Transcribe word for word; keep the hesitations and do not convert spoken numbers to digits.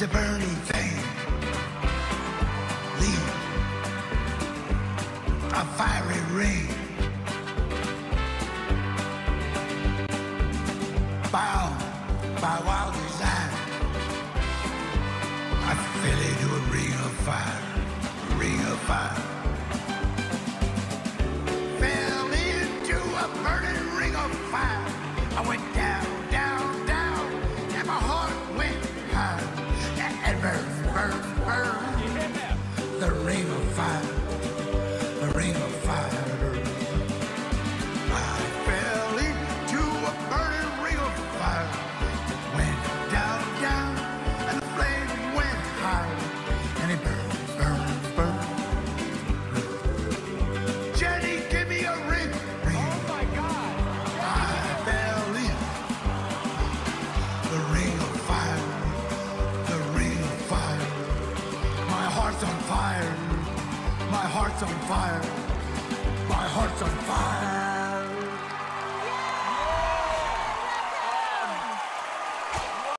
a burning thing. Leave a fiery ring. Bound by wild desire, I fell into a ring of fire, a ring of fire. Fell into a burning ring of fire. I went down, down, down, and my heart went high. And burn, burn, burn, the ring of fire, the ring of fire. I fell into a burning ring of fire. Went down, down, and the flame went high. And it burned, burned, burned. Jenny, give me a ring, ring. Oh my God! I fell in the ring of fire, the ring of fire. My heart's on fire, my heart's on fire.